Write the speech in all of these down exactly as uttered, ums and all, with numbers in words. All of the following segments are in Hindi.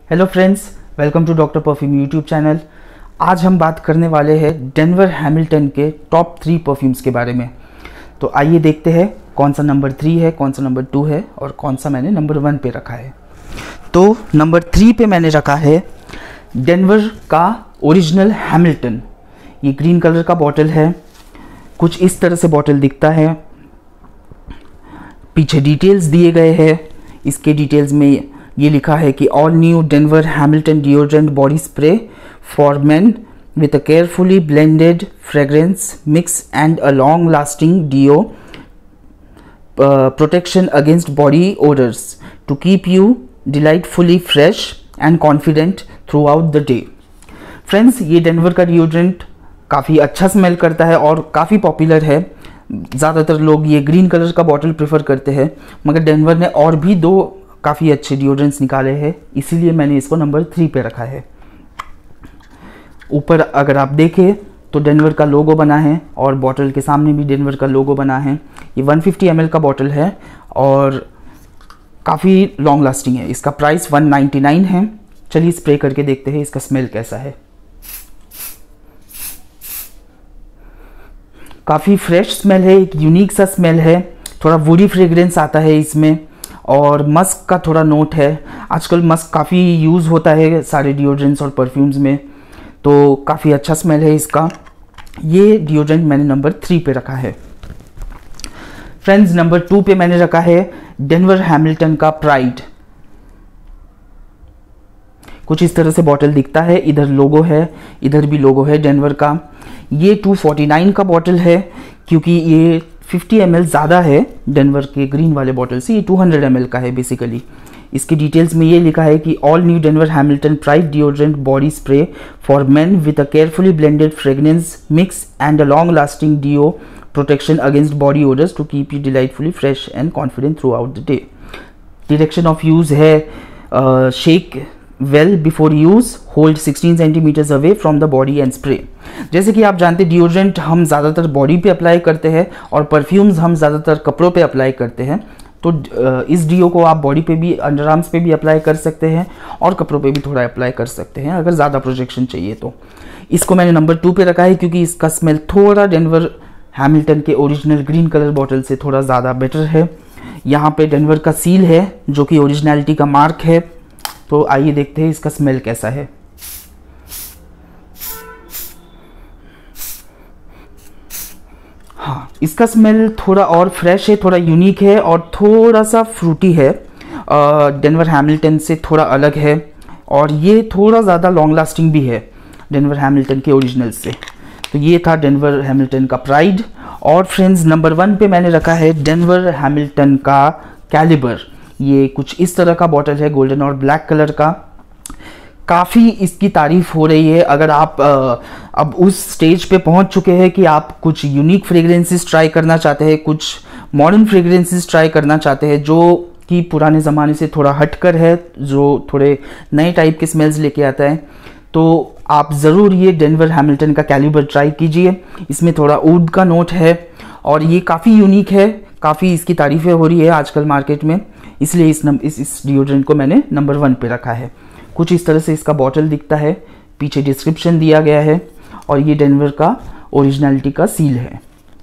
Hello friends, welcome to doctor perfume YouTube channel. आज हम बात करने वाले हैं डेनवर हैमिल्टन के टॉप थ्री परफ्यूम्स के बारे में। तो आइए देखते हैं कौन सा नंबर थ्री है, कौन सा नंबर टू है और कौन सा मैंने नंबर वन पे रखा है। तो नंबर थ्री पे मैंने रखा है डेनवर का ओरिजिनल हैमिल्टन। ये ग्रीन कलर का बॉटल है, कुछ इस तरह से बॉटल दिखता है। पीछे डिटेल्स दिए गए हैं। इसके डिटेल्स में ये लिखा है कि all new Denver Hamilton deodorant body spray for men with a carefully blended fragrance mix and a long lasting deo protection against body odours to keep you delightfully fresh and confident throughout the day. Friends, ये डेनवर का डिओड्रेंट काफ़ी अच्छा स्मेल करता है और काफ़ी पॉपुलर है। ज़्यादातर लोग ये ग्रीन कलर का बॉटल प्रेफर करते हैं, मगर डेनवर ने और भी दो काफ़ी अच्छे डिओड्रेंट्स निकाले हैं, इसीलिए मैंने इसको नंबर थ्री पे रखा है। ऊपर अगर आप देखें तो डेनवर का लोगो बना है और बॉटल के सामने भी डेनवर का लोगो बना है। ये वन फिफ्टी एम एल का बॉटल है और काफ़ी लॉन्ग लास्टिंग है। इसका प्राइस वन नाइन्टी नाइन है। चलिए स्प्रे करके देखते हैं इसका स्मेल कैसा है। काफ़ी फ्रेश स्मेल है, एक यूनिक सा स्मेल है। थोड़ा वुडी फ्रेग्रेंस आता है इसमें और मस्क का थोड़ा नोट है। आजकल मस्क काफ़ी यूज़ होता है सारे डिओड्रेंट्स और परफ्यूम्स में, तो काफ़ी अच्छा स्मेल है इसका। ये डिओड्रेंट मैंने नंबर थ्री पे रखा है। फ्रेंड्स, नंबर टू पे मैंने रखा है डेनवर हैमिल्टन का प्राइड। कुछ इस तरह से बॉटल दिखता है। इधर लोगो है, इधर भी लोगो है डेनवर का। ये टू फोर्टी नाइन का बॉटल है क्योंकि ये फिफ्टी एम एल ज़्यादा है डेनवर के ग्रीन वाले बॉटल से। ये टू हंड्रेड एम एल का है बेसिकली। इसके डिटेल्स में ये लिखा है कि all new Denver Hamilton pride deodorant body spray for men with a carefully blended fragrance mix and a long lasting deo protection against body odours to keep you delightfully fresh and confident throughout the day. Direction of use है shake well before use, hold sixteen centimetres away from the body and spray. जैसे कि आप जानते हैं डिओड्रेंट हम ज़्यादातर बॉडी पे अप्लाई करते हैं और परफ्यूम्स हम ज़्यादातर कपड़ों पे अप्लाई करते हैं। तो इस डीओ को आप बॉडी पे भी, अंडर आर्म्स पे भी अप्लाई कर सकते हैं और कपड़ों पे भी थोड़ा अप्लाई कर सकते हैं अगर ज़्यादा प्रोजेक्शन चाहिए तो। इसको मैंने नंबर टू पे रखा है क्योंकि इसका स्मेल थोड़ा डेनवर हैमिल्टन के ओरिजिनल ग्रीन कलर बॉटल से थोड़ा ज़्यादा बेटर है। यहाँ पे डेनवर का सील है जो कि ओरिजिनलिटी का मार्क है। तो आइए देखते हैं इसका स्मेल कैसा है। हाँ, इसका स्मेल थोड़ा और फ्रेश है, थोड़ा यूनिक है और थोड़ा सा फ्रूटी है। डेनवर हैमिल्टन से थोड़ा अलग है और ये थोड़ा ज़्यादा लॉन्ग लास्टिंग भी है डेनवर हैमिल्टन के ओरिजिनल से। तो ये था डेनवर हैमिल्टन का प्राइड। और फ्रेंड्स, नंबर वन पे मैंने रखा है डेनवर हैमिल्टन का कैलिबर। ये कुछ इस तरह का बॉटल है, गोल्डन और ब्लैक कलर का। काफ़ी इसकी तारीफ हो रही है। अगर आप आ, अब उस स्टेज पे पहुंच चुके हैं कि आप कुछ यूनिक फ्रेग्रेंसेस ट्राई करना चाहते हैं, कुछ मॉडर्न फ्रेग्रेंसेस ट्राई करना चाहते हैं जो कि पुराने ज़माने से थोड़ा हटकर है, जो थोड़े नए टाइप के स्मेल्स लेके आता है, तो आप ज़रूर ये डेनवर हैमिल्टन का कैलिबर ट्राई कीजिए। इसमें थोड़ा ऊड का नोट है और ये काफ़ी यूनिक है। काफ़ी इसकी तारीफ़ें हो रही है आजकल मार्केट में, इसलिए इस नम इस इस डिओड्रेंट को मैंने नंबर वन पे रखा है। कुछ इस तरह से इसका बॉटल दिखता है। पीछे डिस्क्रिप्शन दिया गया है और ये डेनवर का ओरिजिनलिटी का सील है।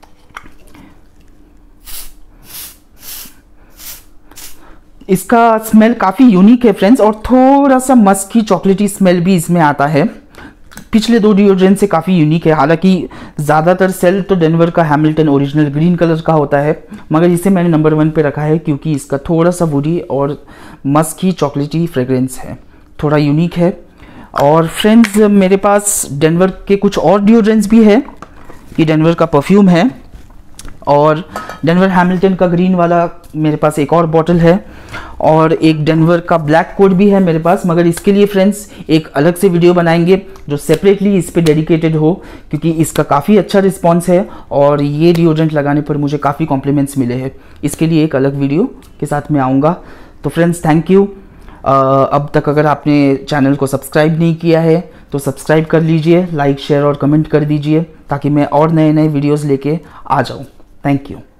इसका स्मेल काफ़ी यूनिक है फ्रेंड्स और थोड़ा सा मस्की चॉकलेटी स्मेल भी इसमें आता है। पिछले दो डिओड्रेंट से काफ़ी यूनिक है। हालांकि ज़्यादातर सेल तो डेनवर का हैमिल्टन ओरिजिनल ग्रीन कलर का होता है, मगर इसे मैंने नंबर वन पे रखा है क्योंकि इसका थोड़ा सा वुडी और मस्की चॉकलेटी फ्रेग्रेंस है, थोड़ा यूनिक है। और फ्रेंड्स, मेरे पास डेनवर के कुछ और डिओड्रेंट्स भी है। ये डेनवर का परफ्यूम है और डेनवर हैमिल्टन का ग्रीन वाला मेरे पास एक और बॉटल है और एक डेनवर का ब्लैक कोड भी है मेरे पास, मगर इसके लिए फ्रेंड्स एक अलग से वीडियो बनाएंगे जो सेपरेटली इस पे डेडिकेटेड हो क्योंकि इसका काफ़ी अच्छा रिस्पांस है और ये डिओड्रेंट लगाने पर मुझे काफ़ी कॉम्प्लीमेंट्स मिले हैं। इसके लिए एक अलग वीडियो के साथ मैं आऊँगा। तो फ्रेंड्स, थैंक यू। अब तक अगर आपने चैनल को सब्सक्राइब नहीं किया है तो सब्सक्राइब कर लीजिए, लाइक शेयर और कमेंट कर दीजिए ताकि मैं और नए नए वीडियोज़ लेके आ जाऊँ। Thank you.